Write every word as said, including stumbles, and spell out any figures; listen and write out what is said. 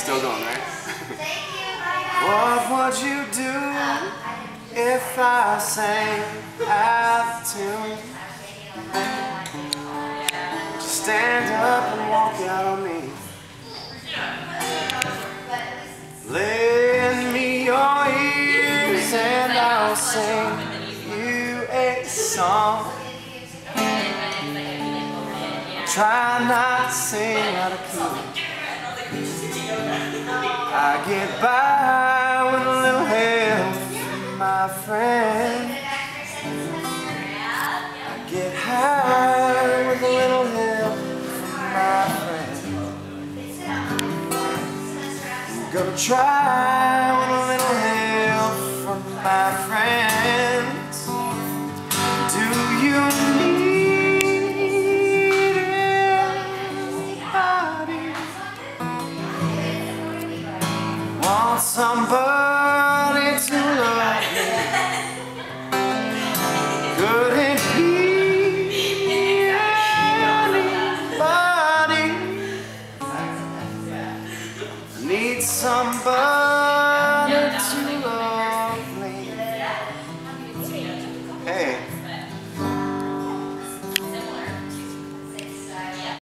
Still going, right? What would you do if I sang out of tune? Just stand up and walk out on me. Lend me your ears and I'll sing you a song. Try not to sing out of key. I get by with a little help from my friend. I get high with a little help from my friend. I'm gonna try with a little help from my friends. Do you need anybody? Want somebody